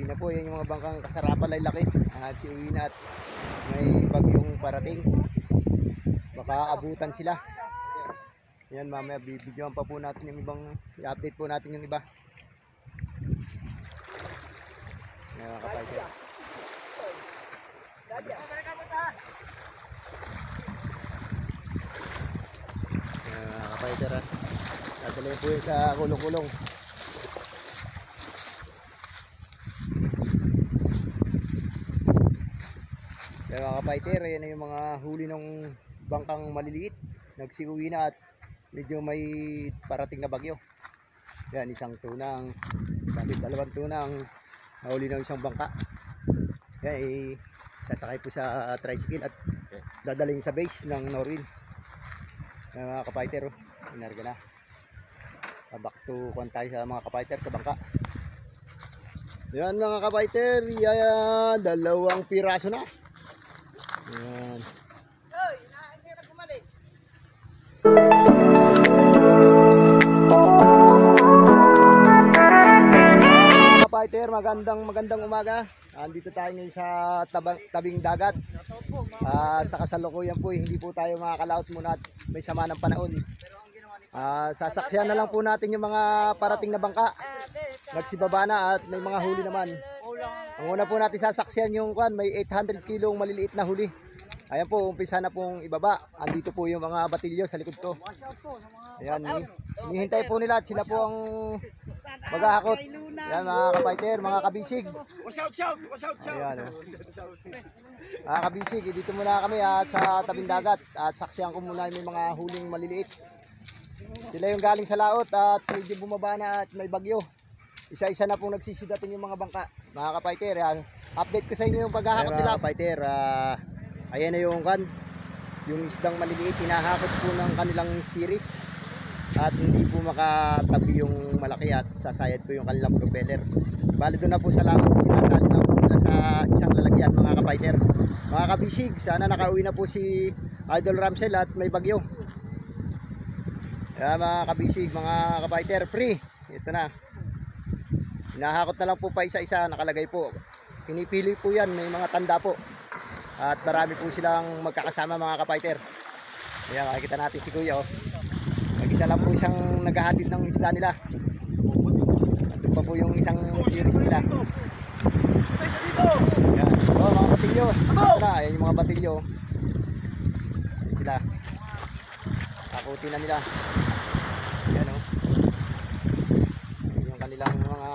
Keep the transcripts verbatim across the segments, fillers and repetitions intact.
Yan po, yan yung mga bangkang kasarapan ay laki. At si uwi na at may bagyong parating. Baka abutan sila. Yan, mamaya bibidyoan pa po natin yung ibang, i-update po natin yung iba. Yan mga kapayter. Yan mga kapayter ha. Dadalhin po yun sa kulong-kulong. Yan mga kapayter, yan yung mga huli ng bangkang maliliit. Nagsiuwi na at medyo may parating na bagyo. Yan, isang tunang, sabit dalawang tunang nahuli ng isang bangka. Yan, eh, sasakay po sa tricycle at dadalhin sa base ng Norwin. Yan mga kapayter, oh, inarga na. Back to kuhan tayo sa mga kapayter sa bangka. Yan mga kapayter, yan, dalawang piraso na. Yan. Kapayter, magandang magandang umaga. Andito tayo ngayon sa tabang, tabing dagat. Uh, sa kasalukuyan po, hindi po tayo makakalaot muna at may sama ng panahon. Uh, sasaksiyan na lang po natin yung mga parating na bangka. Nagsibaba na at may mga huli naman. Ang una po natin sasaksiyan yung kwan, may eight hundred kilong maliliit na huli. Ayan po, umpisa na pong ibaba. Andito po yung mga batilyo sa likod ko. Ayan, hinihintay po nila at sila po ang maghahakot. Ayan mga kapayter, mga kabisig. Ayan, oh. Mga kabisig, dito muna kami at sa tabing dagat. At saksiyan ko muna yung mga huling maliliit. Sila yung galing sa laot at medyo bumaba na at may bagyo. Isa-isa na pong nagsisidating yung mga bangka. Mga kapayter, update ko sa inyo yung paghahakot nila. Mga kapayter, uh, ayan na yung kan, yung isdang maliliit, hinahakot po ng kanilang series. At hindi po makatabi yung malaki at sasayad po yung kanilang propeller. Bali doon na po sa laot, sinasali na po nila sa isang lalagyan mga kapayter. Mga kabisig, sana nakauwi na po si Idol Ramsel at may bagyo. Ayan mga kabisig, mga kapayter, free. Ito na. Hinahakot na lang po pa isa-isa, nakalagay po. Pinipili po yan, may mga tanda po. At marami po silang magkakasama mga kapayter. Ayan, makikita natin si Kuya, oh. Mag-isa lang po isang naghahatid ng isda nila. Ito pa po yung isang series nila. Ayan, oh, mga batilyo. Ito na, ayan yung mga batilyo. Ayan sila. Akutin na nila. Ayan, oh. Ayan yung kanilang mga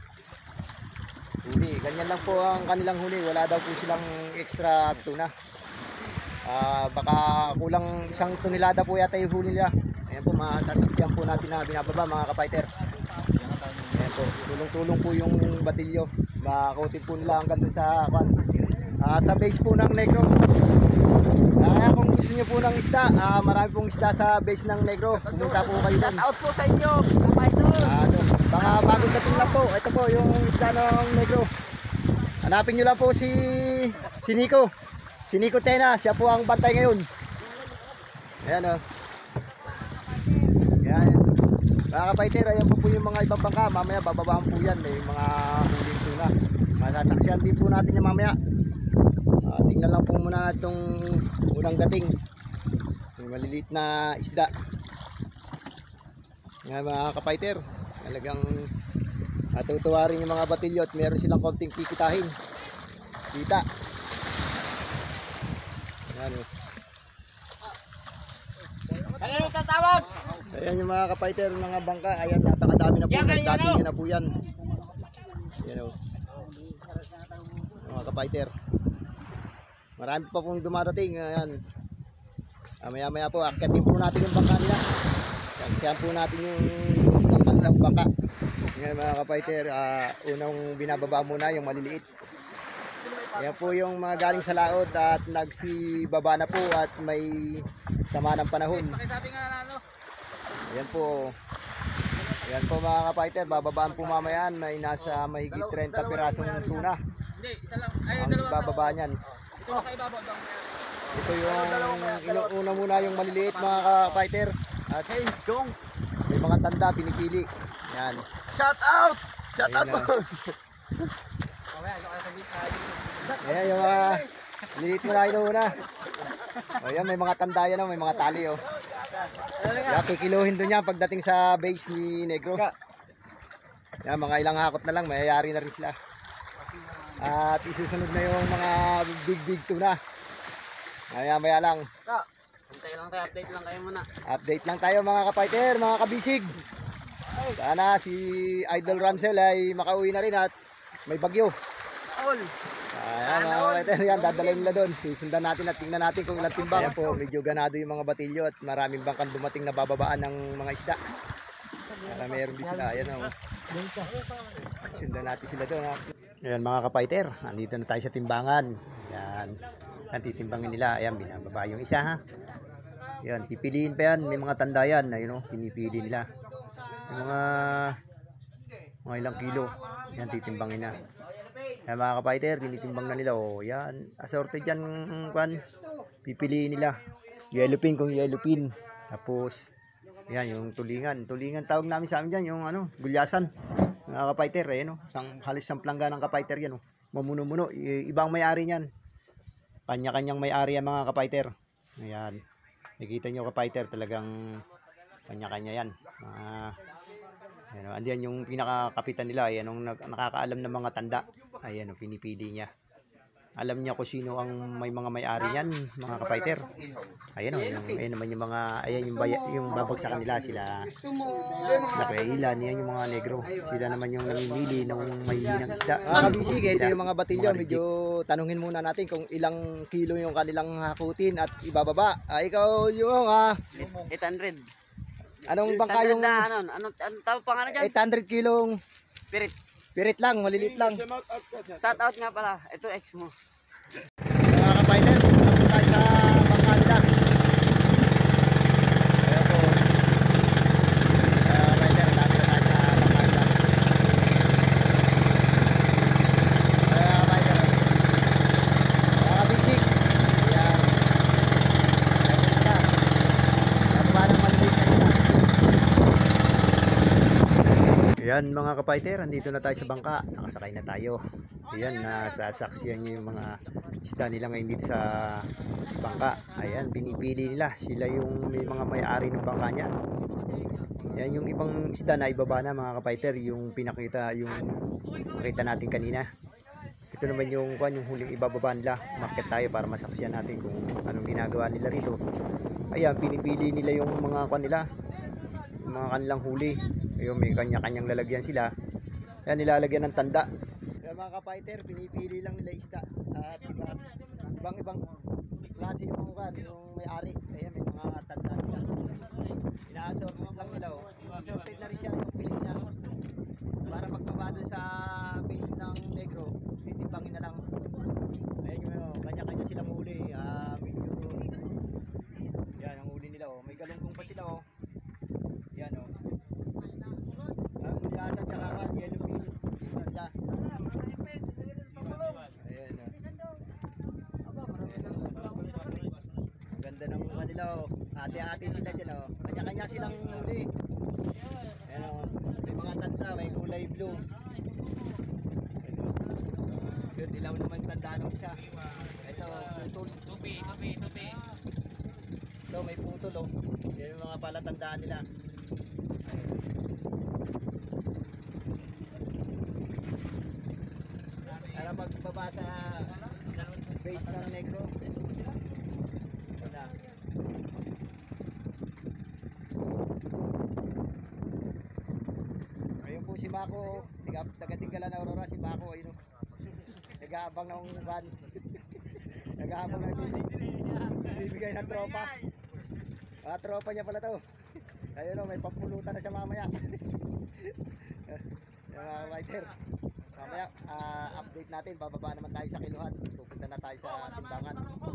huli. Ganyan lang po ang kanilang huli. Wala daw po silang extra tuna. Uh, baka kulang isang tonelada po yata yung huli nila. Ayan po, masasaksiyan po natin na binababa mga kapayter. Ayan po, tulong-tulong po yung batilyo. Makutin po nila hanggang sa uh, sa base po ng Negro. Kaya uh, kung gusto nyo po ng isda, uh, marami pong isda sa base ng Negro. Pumunta po kayo doon. Shout out po sa inyo, kapayter. Uh, baka bagong dating lang po. Ito po yung isda ng Negro. Hanapin nyo lang po si, si Nico. Si Nico Tena, siya po ang bantay ngayon. Ayan o. Oh. Ayan. Mga kapayter, ayan po po yung mga ibang bangka. Mamaya bababaan po yan. May mga huling tuna. Masasaksiyan din po natin yan mamaya. Uh, tingnan lang po muna itong unang dating. May maliliit na isda. Ayan mga kapayter. Talagang natutuwa rin yung mga batilyo at meron silang konting kikitahin. Kita. Ayan o. Ano tatawag? Ayan yung mga kapayter ng mga bangka. Ayan, napakadami na po. Nagdating na po yan. Ayan o. Mga kapayter. Marami pa pong dumadating. Ayan. Ah, maya maya po, akitin po natin yung bangka nila. Akitin po natin yung ng kanilang bangka. Ayan mga kapayter. Uh, unang binababa muna yung maliliit. Ayan po yung mga galing sa laot at nagsibaba na po at may sama ng panahon. Ayan po. Ayan po mga kapayter, bababaan po mamaya. May nasa mahigit thirty pirasong tuna. Ang bababa niyan. Ito yung inuuna muna yung maliliit mga kapayter. At may mga tanda pinipili. Ayan. Shout out! Shout out po! Ayan yung mga liit mo na inuuna. O yan, may mga tanda yan, oh, may mga tali. Oh. Yan, kikiluhin doon yan pagdating sa base ni Negro. Yan, mga ilang hakot na lang, mayayari na rin sila. At isusunod na yung mga big big tuna. Maya maya lang. Hintay lang tayo, update lang kayo muna. Update lang tayo mga kapighter, mga kabisig. Sana si Idol Ramsel ay makauwi na rin at may bagyo. All. Ayan mga kapighter, yan, dadalhin nila doon. Sisundan natin at tingnan natin kung ilang timbang. Ayan po, medyo ganado yung mga batilyo at maraming bangkang dumating na bababaan ng mga isda. Para meron din sila. Ayan o. Sundan natin sila doon. Ayan mga kapighter, nandito na tayo sa timbangan. Ayan. Yan, titimbangin nila. Ayan, binababa yung isa ha. Ayan, pipiliin pa yan. May mga tanda yan. Ayun o, pinipili nila. Yung mga mga ilang kilo. Ayan, titimbangin na. Ayan mga kapighter, tinitimbang na nila. O, yan. Asorted yan. Kwan. Pipiliin nila. Yellow pin kung yellow pin. Tapos, yan, yung tulingan. Tulingan tawag namin sa amin dyan. Yung ano, gulyasan. Mga kapighter, ayan o. Sang, halos sang plangga ng kapighter yan o. Mamuno-muno. I- ibang may-ari niyan. Kanya-kanyang may-ari ang mga kapighter. Ayan. Nakikita nyo kapighter, talagang kanya-kanya yan. Mga, ayan, andiyan yung pinakakapitan nila. Ayan, yung nakakaalam ng mga tanda. Ayan, pinipili niya. Alam niya kung sino ang may mga may-ari niyan, mga kapighter. Ayan o, yung, ayan naman yung mga, ayan yung, baya, yung babagsakan nila, sila nakailan, yan yung mga negro. Sila naman yung namimili ng may hinang isda. Mga kabisig, ito yung mga batilyo. Medyo tanungin muna natin kung ilang kilo yung kanilang hakutin at ibababa. Ah, ikaw yung ha, eight hundred. anong bangka yung na, ano, ano, ano tawag pa nga na dyan? eight hundred kilong Spirit. pirit lang, malilit lang. Shout out nga pala. Ito ex mo. Mga kapighter, punta tayo sa bangka nila. Ayan po. Mga kapighter, natin na tayo sa bangka nila. Mga kapighter. Mga kabisig. Ayan. Ayan sila. Ayan pa ng maliit na sila. Ayan mga kapighter, andito na tayo sa bangka. Nakasakay na tayo. Ayan, nasasaksiyan nyo yung mga isda nila ngayon dito sa bangka. Ayan, pinipili nila. Sila yung may mga may-ari ng bangka niyan. Ayan, yung ibang isda na ibaba na mga kapighter, yung pinakita, yung makita natin kanina. Ito naman yung, yung huling ibababa nila. Umakyat tayo para masaksiyan natin kung anong ginagawa nila rito. Ayan, pinipili nila yung mga kwan nila, yung mga kanilang huli. Ayun, may kanya-kanyang lalagyan sila. Ayan, nilalagyan ng tanda. Kaya mga kapighter, pinipili lang nila isda. At iba, ibang-ibang klase yung kan, yung may-ari. Ayan, may mga tanda sila. Ina-assorted lang nila. Oh. Assorted na rin siya yung piling niya. Para magbaba doon sa base ng negro, titimbangin na lang. Ayan yung oh, kanya-kanya silang huli. Ah, medyo, yan ang huli nila. Oh. May galungkong pa sila. Oh. Yan o. Oh. Ang gulyasan tsaka kan, yellow pin. Nila. Ayan o. Ganda ng mukha nila o. Ate-ate sila dyan o. Kanya-kanya silang huli. Ayan o. May mga tanda, may kulay blue. Yun, dilaw naman tanda ng isa. Ito, putol. Tupi, tupi, tupi. Ito, may putol o. Yan yung mga palatandaan nila. Para magbaba sa base ng negro. Ito na. Ayun po si Mako, taga-tinggalan na Aurora, si Mako ayun. Nag-aabang ng van. Nag-aabang ng bibigay ng tropa. Ah, tropa niya pala to. Ayun o, may pampulutan na siya mamaya. Yung mga kapighter. Mamaya, uh, update natin. Bababa naman tayo sa kiluhan. Pupunta na tayo sa timbangan.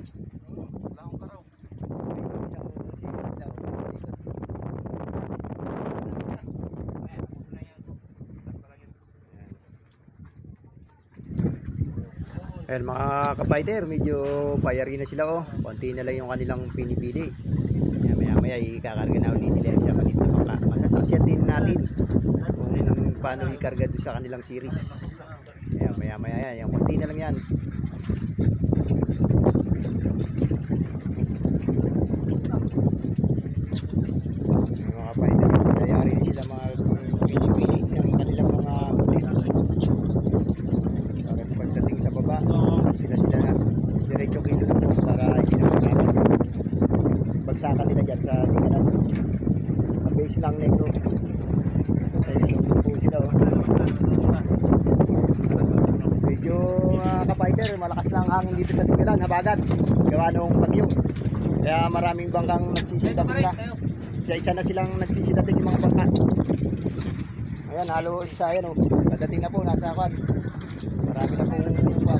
Ayun, isang series daw. Ayan mga kapighter, medyo payari na sila oh. Konti na lang yung kanilang pinipili. Ayan, maya maya ikakarga na ulit nila sa maliit na bangka. Masasaksyan din natin kung paano ikarga doon sa kanilang series. Ayan, Maya maya yan. Yung konti na lang yan. Yung mga fighter, nangyayari din sila mga pili-pili ng kanilang mga huli. Para sa pagdating sa baba, sila sila na diretso kilo na po para hindi na makakapag bagsakan nila dyan sa tingnan. Sa base ng negro. Ayun po sila oh. Medyo mga ka-fighter, malakas na ang hangin dito sa Tinggalan, habagat. Gawa nung bagyo. Kaya maraming bangkang nagsisidating na. Isa-isa na silang nagsisidating yung mga bangka. Ayan, halos sa ayan oh. Pagdating na po, nasa kwan. Marami na pong kwan.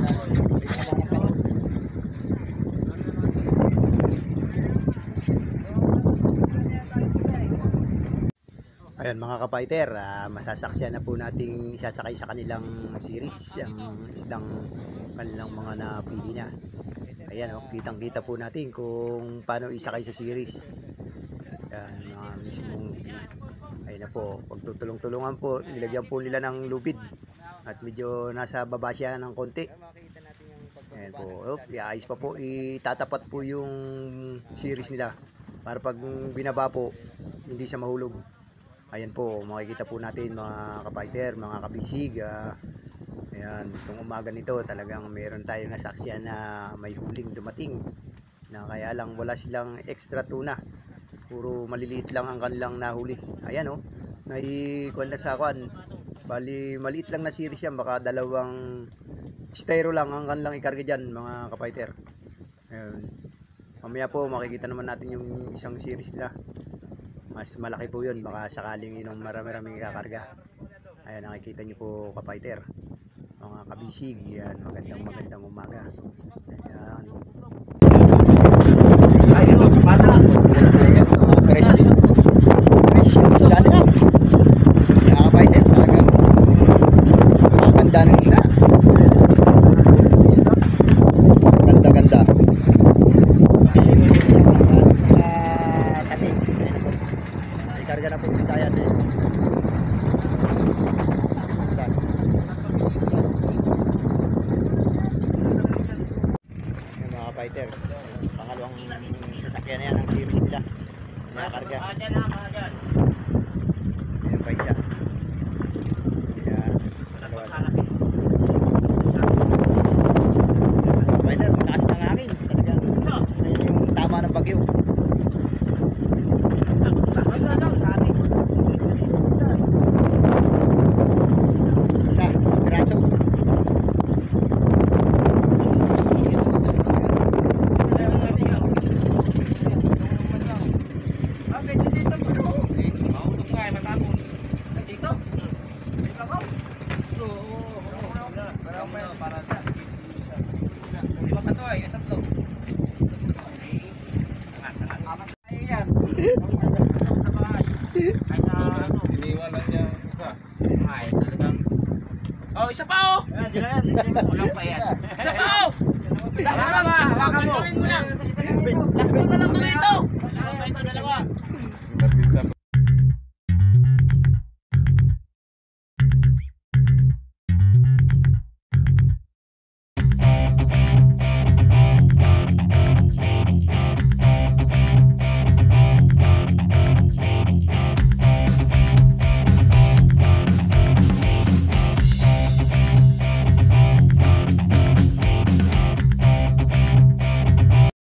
Ayan mga ka-fighter, uh, masasaksiyan na po nating isasakay sa kanilang series ang isdang kanilang mga napili na. Ayan oh, kitang kita po natin kung paano isakay sa series. Ayan, mga mismong ayun na po, pagtutulong-tulungan po, nilagyan po nila ng lubid at medyo nasa baba siya ng konti. Ayan po, oh, iayos pa po, itatapat po yung series nila para pag binaba po, hindi siya mahulog. Ayan po, makikita po natin mga ka-fighter, mga kabisig. Uh, ayan, itong umaga nito talagang meron tayong nasaksiyan na may huling dumating. Na kaya lang wala silang extra tuna. Puro maliliit lang ang kanilang nahuli. Ayan o, oh, naikuan na sa kwan. Bali, maliit lang na series yan. Baka dalawang styro lang ang kanilang ikarga dyan mga ka-fighter. Ayan. Mamaya po makikita naman natin yung isang series nila. Mas malaki po yun, baka sakaling yun ang marami-raming kakarga. Ayan, nakikita nyo po ka-fighter, mga kabisig. Yan, magandang magandang umaga. Ayan. Ayan, mga kapata. Mga fresh. Fresh yung isda nila. Mga ka-fighter, talagang maganda ng isda. Ganda-ganda. Karga na po kita yan eh. Yung mga fighter, pangalawang sasakyan na yan ang series nila. Mga karga. Ayan pa isa. Ayan. Mga fighter, mataas ng hangin. Talagang ayun yung tama ng bagyo. Oh, isa pa oh. Walang pa yan. Isa pa oh. Last na lang. Hawakan mo. Last na lang to dito. Dalawa ito, dalawa.